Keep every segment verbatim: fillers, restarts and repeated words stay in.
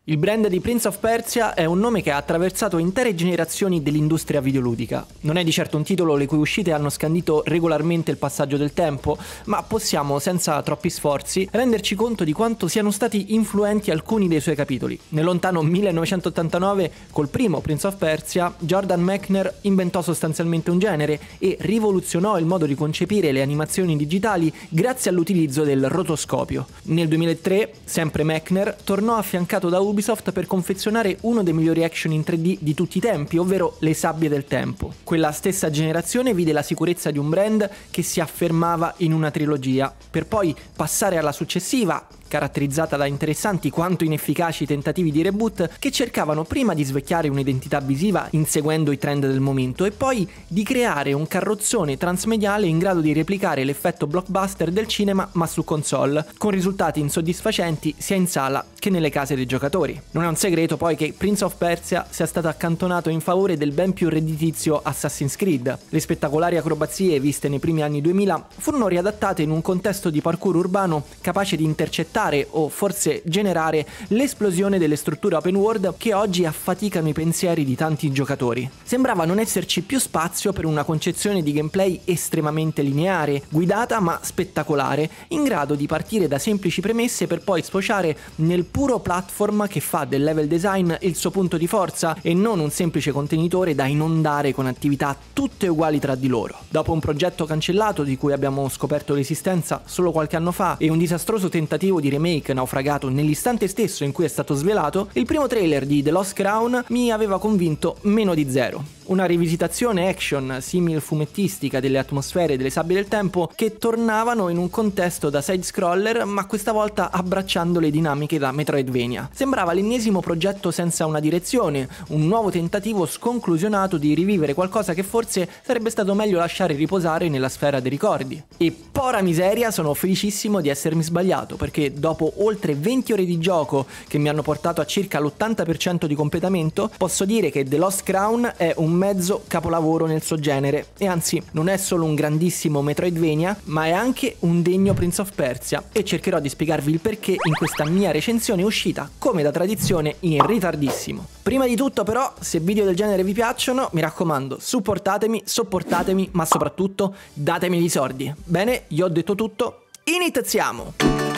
Il brand di Prince of Persia è un nome che ha attraversato intere generazioni dell'industria videoludica. Non è di certo un titolo le cui uscite hanno scandito regolarmente il passaggio del tempo, ma possiamo, senza troppi sforzi, renderci conto di quanto siano stati influenti alcuni dei suoi capitoli. Nel lontano millenovecentottantanove, col primo Prince of Persia, Jordan Mechner inventò sostanzialmente un genere e rivoluzionò il modo di concepire le animazioni digitali grazie all'utilizzo del rotoscopio. Nel duemilatré, sempre Mechner tornò affiancato da Ubisoft per confezionare uno dei migliori action in tre D di tutti i tempi, ovvero Le sabbie del tempo. Quella stessa generazione vide la sicurezza di un brand che si affermava in una trilogia, per poi passare alla successiva, caratterizzata da interessanti quanto inefficaci tentativi di reboot che cercavano prima di svecchiare un'identità visiva inseguendo i trend del momento e poi di creare un carrozzone transmediale in grado di replicare l'effetto blockbuster del cinema ma su console, con risultati insoddisfacenti sia in sala che nelle case dei giocatori. Non è un segreto poi che Prince of Persia sia stato accantonato in favore del ben più redditizio Assassin's Creed. Le spettacolari acrobazie viste nei primi anni duemila furono riadattate in un contesto di parkour urbano capace di intercettare o forse generare l'esplosione delle strutture open world che oggi affaticano i pensieri di tanti giocatori. Sembrava non esserci più spazio per una concezione di gameplay estremamente lineare, guidata ma spettacolare, in grado di partire da semplici premesse per poi sfociare nel puro platform che fa del level design il suo punto di forza e non un semplice contenitore da inondare con attività tutte uguali tra di loro. Dopo un progetto cancellato di cui abbiamo scoperto l'esistenza solo qualche anno fa e un disastroso tentativo di remake naufragato nell'istante stesso in cui è stato svelato, il primo trailer di The Lost Crown mi aveva convinto meno di zero. Una rivisitazione action simil fumettistica delle atmosfere delle sabbie del tempo che tornavano in un contesto da side-scroller ma questa volta abbracciando le dinamiche da Metroidvania. Sembrava l'ennesimo progetto senza una direzione, un nuovo tentativo sconclusionato di rivivere qualcosa che forse sarebbe stato meglio lasciare riposare nella sfera dei ricordi. E pora miseria, sono felicissimo di essermi sbagliato, perché dopo oltre venti ore di gioco che mi hanno portato a circa l'ottanta per cento di completamento, posso dire che The Lost Crown è un mezzo capolavoro nel suo genere e anzi non è solo un grandissimo Metroidvania ma è anche un degno Prince of Persia e cercherò di spiegarvi il perché in questa mia recensione uscita come da tradizione in ritardissimo. Prima di tutto però, se video del genere vi piacciono, mi raccomando, supportatemi, sopportatemi ma soprattutto datemi i soldi. Bene, io ho detto tutto, iniziamo!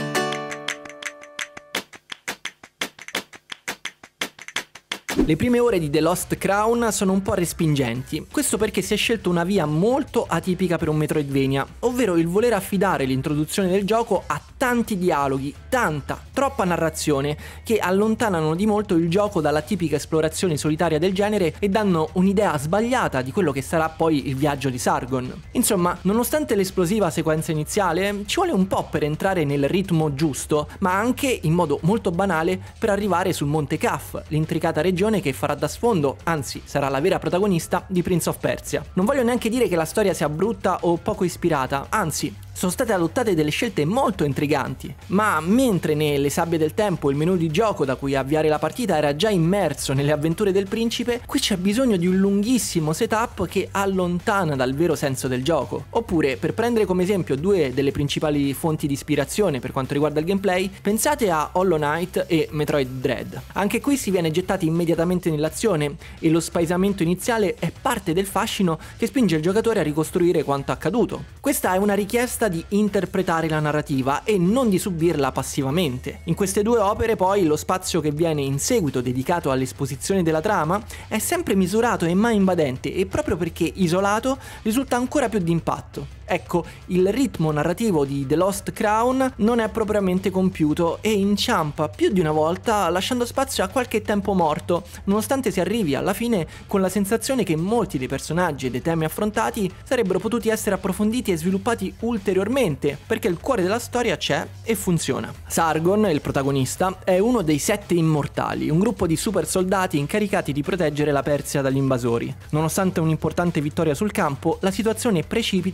Le prime ore di The Lost Crown sono un po' respingenti, questo perché si è scelto una via molto atipica per un Metroidvania, ovvero il voler affidare l'introduzione del gioco a tanti dialoghi, tanta, troppa narrazione che allontanano di molto il gioco dalla tipica esplorazione solitaria del genere e danno un'idea sbagliata di quello che sarà poi il viaggio di Sargon. Insomma, nonostante l'esplosiva sequenza iniziale, ci vuole un po' per entrare nel ritmo giusto, ma anche in modo molto banale per arrivare sul Monte Kaf, l'intricata regione che farà da sfondo, anzi sarà la vera protagonista di Prince of Persia. Non voglio neanche dire che la storia sia brutta o poco ispirata, anzi sono state adottate delle scelte molto intriganti, ma mentre nelle sabbie del tempo il menu di gioco da cui avviare la partita era già immerso nelle avventure del principe, qui c'è bisogno di un lunghissimo setup che allontana dal vero senso del gioco. Oppure, per prendere come esempio due delle principali fonti di ispirazione per quanto riguarda il gameplay, pensate a Hollow Knight e Metroid Dread. Anche qui si viene gettati immediatamente nell'azione e lo spaesamento iniziale è parte del fascino che spinge il giocatore a ricostruire quanto accaduto. Questa è una richiesta di interpretare la narrativa e non di subirla passivamente. In queste due opere poi lo spazio che viene in seguito dedicato all'esposizione della trama è sempre misurato e mai invadente e proprio perché isolato risulta ancora più d'impatto. Ecco, il ritmo narrativo di The Lost Crown non è propriamente compiuto e inciampa più di una volta lasciando spazio a qualche tempo morto, nonostante si arrivi alla fine con la sensazione che molti dei personaggi e dei temi affrontati sarebbero potuti essere approfonditi e sviluppati ulteriormente, perché il cuore della storia c'è e funziona. Sargon, il protagonista, è uno dei Sette Immortali, un gruppo di super soldati incaricati di proteggere la Persia dagli invasori. Nonostante un'importante vittoria sul campo, la situazione precipita quando il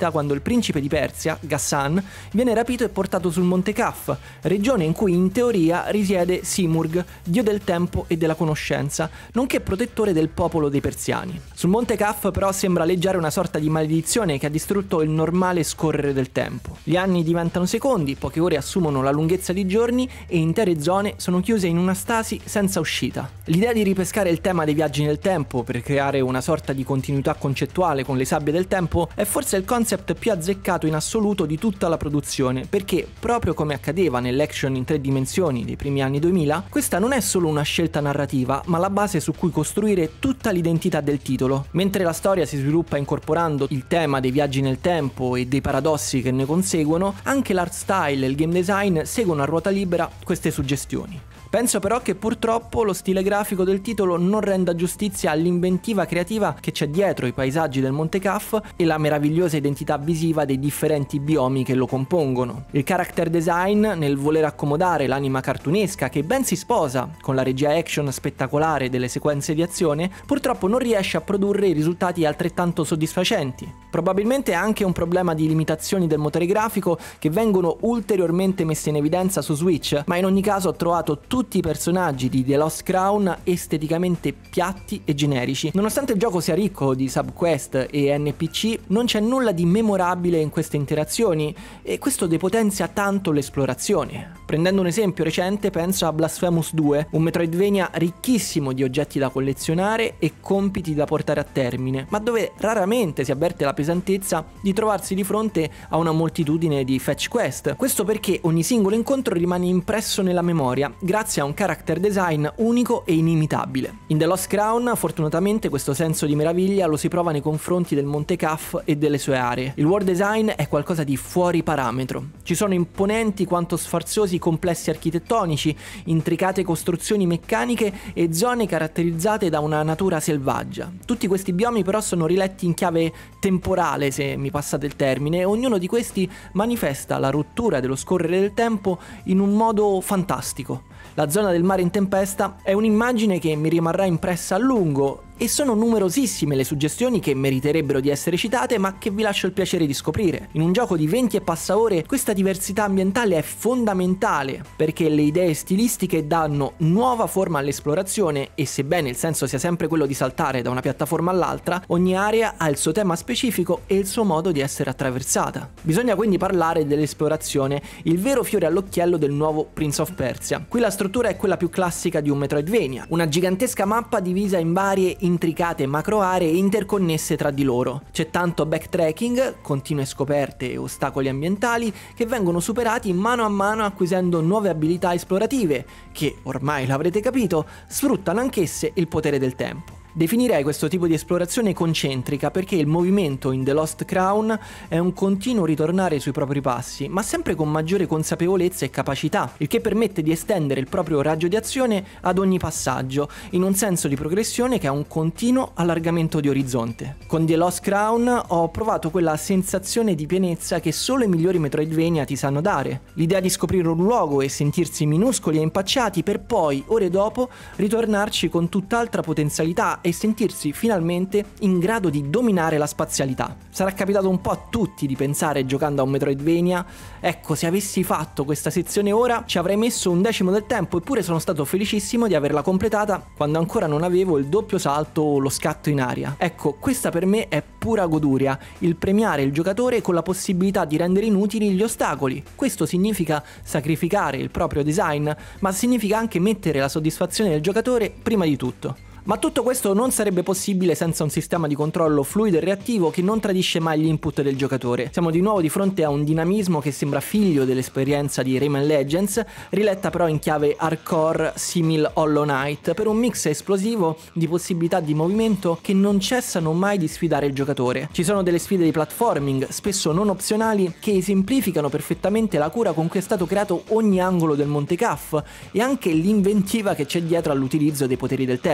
principe di Persia, Ghassan, viene rapito e portato sul Monte Kaf, regione in cui in teoria risiede Simurgh, dio del tempo e della conoscenza, nonché protettore del popolo dei persiani. Sul Monte Kaf però sembra leggiare una sorta di maledizione che ha distrutto il normale scorrere del tempo. Gli anni diventano secondi, poche ore assumono la lunghezza di giorni e intere zone sono chiuse in una stasi senza uscita. L'idea di ripescare il tema dei viaggi nel tempo per creare una sorta di continuità concettuale con le sabbie del tempo è forse il concept più azzeccato in assoluto di tutta la produzione, perché proprio come accadeva nell'action in tre dimensioni dei primi anni duemila, questa non è solo una scelta narrativa, ma la base su cui costruire tutta l'identità del titolo. Mentre la storia si sviluppa incorporando il tema dei viaggi nel tempo e dei paradossi che ne conseguono, anche l'art style e il game design seguono a ruota libera queste suggestioni. Penso però che purtroppo lo stile grafico del titolo non renda giustizia all'inventiva creativa che c'è dietro i paesaggi del Monte Kaf e la meravigliosa identità visiva dei differenti biomi che lo compongono. Il character design, nel voler accomodare l'anima cartunesca che ben si sposa con la regia action spettacolare delle sequenze di azione, purtroppo non riesce a produrre i risultati altrettanto soddisfacenti. Probabilmente è anche un problema di limitazioni del motore grafico che vengono ulteriormente messe in evidenza su Switch, ma in ogni caso ho trovato tutti Tutti i personaggi di The Lost Crown esteticamente piatti e generici. Nonostante il gioco sia ricco di subquest e N P C, non c'è nulla di memorabile in queste interazioni e questo depotenzia tanto l'esplorazione. Prendendo un esempio recente, penso a Blasphemous due, un Metroidvania ricchissimo di oggetti da collezionare e compiti da portare a termine, ma dove raramente si avverte la pesantezza di trovarsi di fronte a una moltitudine di fetch quest. Questo perché ogni singolo incontro rimane impresso nella memoria, grazie a un character design unico e inimitabile. In The Lost Crown, fortunatamente, questo senso di meraviglia lo si prova nei confronti del Monte Kaf e delle sue aree. Il world design è qualcosa di fuori parametro. Ci sono imponenti quanto sfarzosi complessi architettonici, intricate costruzioni meccaniche e zone caratterizzate da una natura selvaggia. Tutti questi biomi però sono riletti in chiave temporale, se mi passate il termine, e ognuno di questi manifesta la rottura dello scorrere del tempo in un modo fantastico. La zona del mare in tempesta è un'immagine che mi rimarrà impressa a lungo e sono numerosissime le suggestioni che meriterebbero di essere citate, ma che vi lascio il piacere di scoprire. In un gioco di venti e passa ore questa diversità ambientale è fondamentale perché le idee stilistiche danno nuova forma all'esplorazione e sebbene il senso sia sempre quello di saltare da una piattaforma all'altra, ogni area ha il suo tema specifico e il suo modo di essere attraversata. Bisogna quindi parlare dell'esplorazione, il vero fiore all'occhiello del nuovo Prince of Persia. Qui la struttura è quella più classica di un Metroidvania, una gigantesca mappa divisa in varie intricate macro aree interconnesse tra di loro. C'è tanto backtracking, continue scoperte e ostacoli ambientali che vengono superati mano a mano acquisendo nuove abilità esplorative che, ormai l'avrete capito, sfruttano anch'esse il potere del tempo. Definirei questo tipo di esplorazione concentrica perché il movimento in The Lost Crown è un continuo ritornare sui propri passi, ma sempre con maggiore consapevolezza e capacità, il che permette di estendere il proprio raggio di azione ad ogni passaggio, in un senso di progressione che ha un continuo allargamento di orizzonte. Con The Lost Crown ho provato quella sensazione di pienezza che solo i migliori Metroidvania ti sanno dare, l'idea di scoprire un luogo e sentirsi minuscoli e impacciati per poi, ore dopo, ritornarci con tutt'altra potenzialità e sentirsi finalmente in grado di dominare la spazialità. Sarà capitato un po' a tutti di pensare giocando a un Metroidvania, ecco, se avessi fatto questa sezione ora ci avrei messo un decimo del tempo, eppure sono stato felicissimo di averla completata quando ancora non avevo il doppio salto o lo scatto in aria. Ecco, questa per me è pura goduria, il premiare il giocatore con la possibilità di rendere inutili gli ostacoli. Questo significa sacrificare il proprio design, ma significa anche mettere la soddisfazione del giocatore prima di tutto. Ma tutto questo non sarebbe possibile senza un sistema di controllo fluido e reattivo che non tradisce mai gli input del giocatore. Siamo di nuovo di fronte a un dinamismo che sembra figlio dell'esperienza di Rayman Legends, riletta però in chiave hardcore simil Hollow Knight, per un mix esplosivo di possibilità di movimento che non cessano mai di sfidare il giocatore. Ci sono delle sfide di platforming, spesso non opzionali, che esemplificano perfettamente la cura con cui è stato creato ogni angolo del Monte Kaf e anche l'inventiva che c'è dietro all'utilizzo dei poteri del tempo.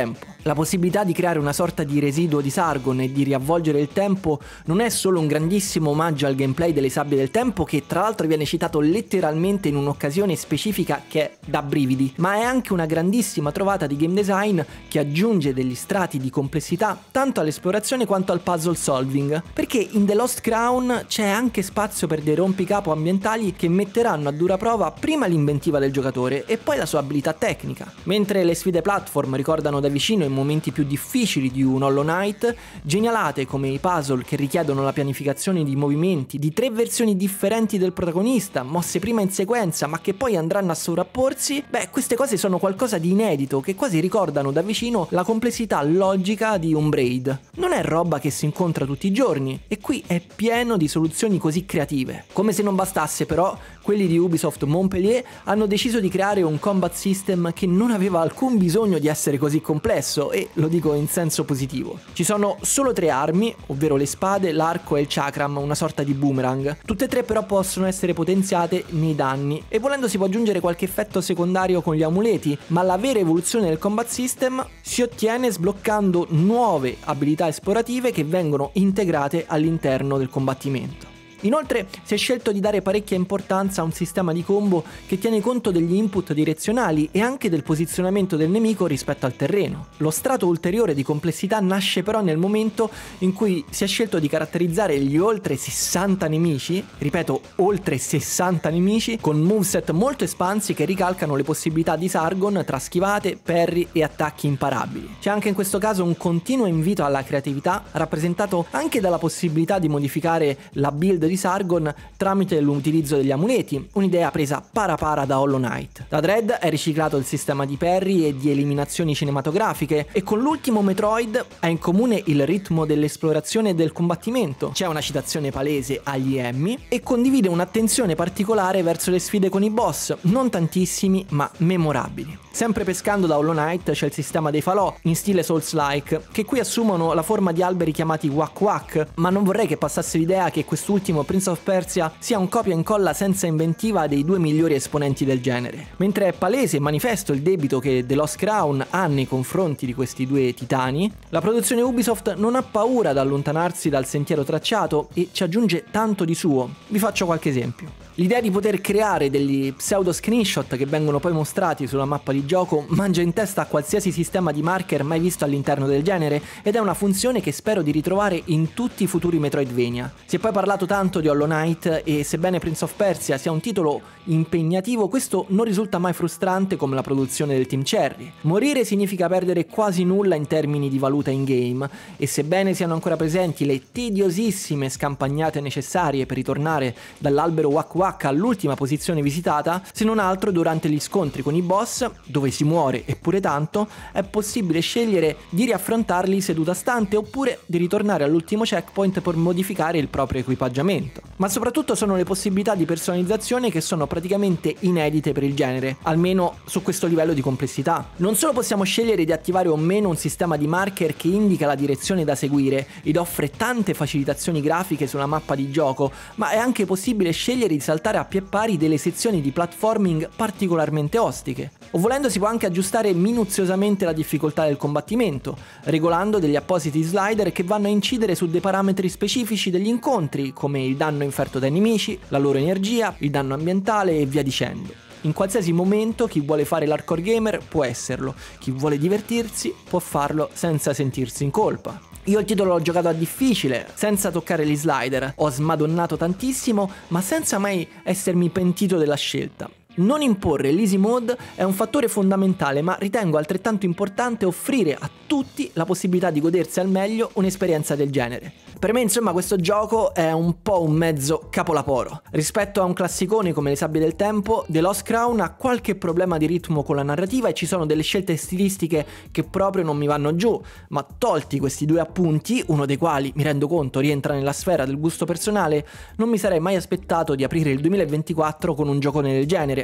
La possibilità di creare una sorta di residuo di Sargon e di riavvolgere il tempo non è solo un grandissimo omaggio al gameplay delle Sabbie del Tempo, che tra l'altro viene citato letteralmente in un'occasione specifica che è da brividi, ma è anche una grandissima trovata di game design che aggiunge degli strati di complessità tanto all'esplorazione quanto al puzzle solving, perché in The Lost Crown c'è anche spazio per dei rompicapo ambientali che metteranno a dura prova prima l'inventiva del giocatore e poi la sua abilità tecnica. Mentre le sfide platform ricordano da vicino i momenti più difficili di un Hollow Knight, genialate come i puzzle che richiedono la pianificazione di movimenti di tre versioni differenti del protagonista, mosse prima in sequenza ma che poi andranno a sovrapporsi, beh, queste cose sono qualcosa di inedito che quasi ricordano da vicino la complessità logica di un Braid. Non è roba che si incontra tutti i giorni e qui è pieno di soluzioni così creative. Come se non bastasse però, quelli di Ubisoft Montpellier hanno deciso di creare un combat system che non aveva alcun bisogno di essere così complesso, e lo dico in senso positivo. Ci sono solo tre armi, ovvero le spade, l'arco e il chakram, una sorta di boomerang. Tutte e tre però possono essere potenziate nei danni e volendo si può aggiungere qualche effetto secondario con gli amuleti, ma la vera evoluzione del combat system si ottiene sbloccando nuove abilità esplorative che vengono integrate all'interno del combattimento. Inoltre si è scelto di dare parecchia importanza a un sistema di combo che tiene conto degli input direzionali e anche del posizionamento del nemico rispetto al terreno. Lo strato ulteriore di complessità nasce però nel momento in cui si è scelto di caratterizzare gli oltre sessanta nemici, ripeto oltre sessanta nemici, con moveset molto espansi che ricalcano le possibilità di Sargon tra schivate, parry e attacchi imparabili. C'è anche in questo caso un continuo invito alla creatività, rappresentato anche dalla possibilità di modificare la build di Sargon tramite l'utilizzo degli amuleti, un'idea presa para para da Hollow Knight. Da Dread è riciclato il sistema di parry e di eliminazioni cinematografiche e con l'ultimo Metroid ha in comune il ritmo dell'esplorazione e del combattimento. C'è una citazione palese agli Emmy e condivide un'attenzione particolare verso le sfide con i boss, non tantissimi ma memorabili. Sempre pescando da Hollow Knight c'è il sistema dei falò in stile Souls-like, che qui assumono la forma di alberi chiamati Wak Wak, ma non vorrei che passasse l'idea che quest'ultimo Prince of Persia sia un copia e incolla senza inventiva dei due migliori esponenti del genere. Mentre è palese e manifesto il debito che The Lost Crown ha nei confronti di questi due titani, la produzione Ubisoft non ha paura ad allontanarsi dal sentiero tracciato e ci aggiunge tanto di suo. Vi faccio qualche esempio. L'idea di poter creare degli pseudo screenshot che vengono poi mostrati sulla mappa di gioco mangia in testa a qualsiasi sistema di marker mai visto all'interno del genere ed è una funzione che spero di ritrovare in tutti i futuri Metroidvania. Si è poi parlato tanto di Hollow Knight e sebbene Prince of Persia sia un titolo impegnativo, questo non risulta mai frustrante come la produzione del Team Cherry. Morire significa perdere quasi nulla in termini di valuta in game e sebbene siano ancora presenti le tediosissime scampagnate necessarie per ritornare dall'albero Wak Wak all'ultima posizione visitata, se non altro durante gli scontri con i boss, dove si muore eppure tanto, è possibile scegliere di riaffrontarli seduta stante oppure di ritornare all'ultimo checkpoint per modificare il proprio equipaggiamento. Ma soprattutto sono le possibilità di personalizzazione che sono praticamente inedite per il genere, almeno su questo livello di complessità. Non solo possiamo scegliere di attivare o meno un sistema di marker che indica la direzione da seguire ed offre tante facilitazioni grafiche sulla mappa di gioco, ma è anche possibile scegliere di saltare a pie pari delle sezioni di platforming particolarmente ostiche. O volendo si può anche aggiustare minuziosamente la difficoltà del combattimento, regolando degli appositi slider che vanno a incidere su dei parametri specifici degli incontri, come il danno inferto dai nemici, la loro energia, il danno ambientale e via dicendo. In qualsiasi momento chi vuole fare l'hardcore gamer può esserlo, chi vuole divertirsi può farlo senza sentirsi in colpa. Io il titolo l'ho giocato a difficile, senza toccare gli slider, ho smadonnato tantissimo, ma senza mai essermi pentito della scelta. Non imporre l'easy mode è un fattore fondamentale, ma ritengo altrettanto importante offrire a tutti la possibilità di godersi al meglio un'esperienza del genere. Per me insomma questo gioco è un po' un mezzo capolavoro. Rispetto a un classicone come Le Sabbie del Tempo, The Lost Crown ha qualche problema di ritmo con la narrativa e ci sono delle scelte stilistiche che proprio non mi vanno giù, ma tolti questi due appunti, uno dei quali mi rendo conto rientra nella sfera del gusto personale, non mi sarei mai aspettato di aprire il duemilaventiquattro con un giocone del genere,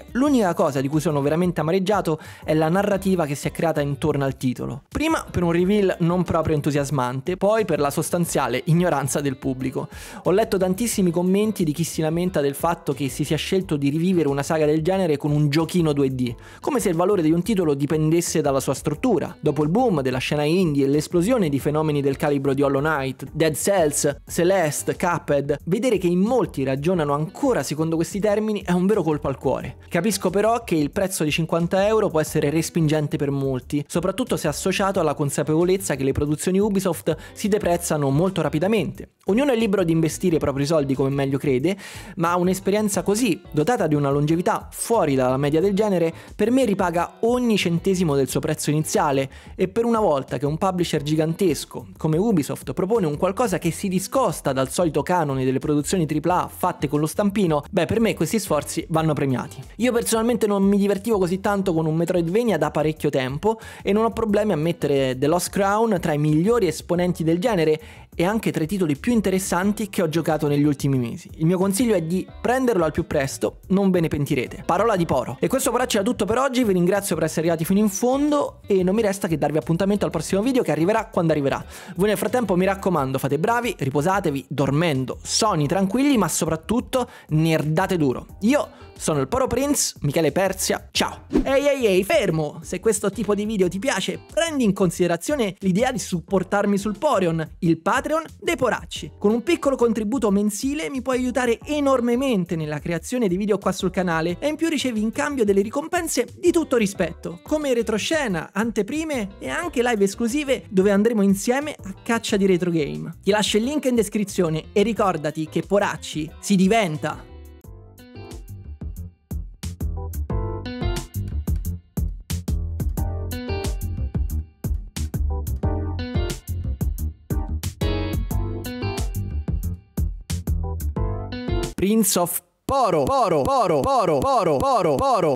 l'unica cosa di cui sono veramente amareggiato è la narrativa che si è creata intorno al titolo. Prima per un reveal non proprio entusiasmante, poi per la sostanziale ignoranza del pubblico. Ho letto tantissimi commenti di chi si lamenta del fatto che si sia scelto di rivivere una saga del genere con un giochino due D, come se il valore di un titolo dipendesse dalla sua struttura. Dopo il boom della scena indie e l'esplosione di fenomeni del calibro di Hollow Knight, Dead Cells, Celeste, Cuphead, vedere che in molti ragionano ancora secondo questi termini è un vero colpo al cuore. Capisco però che il prezzo di cinquanta euro può essere respingente per molti, soprattutto se associato alla consapevolezza che le produzioni Ubisoft si deprezzano molto rapidamente. Ognuno è libero di investire i propri soldi come meglio crede, ma un'esperienza così, dotata di una longevità fuori dalla media del genere, per me ripaga ogni centesimo del suo prezzo iniziale, e per una volta che un publisher gigantesco come Ubisoft propone un qualcosa che si discosta dal solito canone delle produzioni tripla A fatte con lo stampino, beh, per me questi sforzi vanno premiati. Io personalmente non mi divertivo così tanto con un Metroidvania da parecchio tempo e non ho problemi a mettere The Lost Crown tra i migliori esponenti del genere e anche tra i titoli più interessanti che ho giocato negli ultimi mesi. Il mio consiglio è di prenderlo al più presto, non ve ne pentirete. Parola di Poro. E questo poracci è tutto per oggi, vi ringrazio per essere arrivati fino in fondo e non mi resta che darvi appuntamento al prossimo video che arriverà quando arriverà. Voi nel frattempo mi raccomando, fate bravi, riposatevi, dormendo, sonni tranquilli, ma soprattutto nerdate duro. Io sono il Poro Prince, Michele Perzia, ciao! Ehi ehi ehi, fermo! Se questo tipo di video ti piace, prendi in considerazione l'idea di supportarmi sul Poreon, il Patreon dei Poracci. Con un piccolo contributo mensile mi puoi aiutare enormemente nella creazione di video qua sul canale e in più ricevi in cambio delle ricompense di tutto rispetto, come retroscena, anteprime e anche live esclusive dove andremo insieme a caccia di retro game. Ti lascio il link in descrizione e ricordati che Poracci si diventa! Prince of Poro, Poro, Poro, Poro, Poro, Poro, Poro.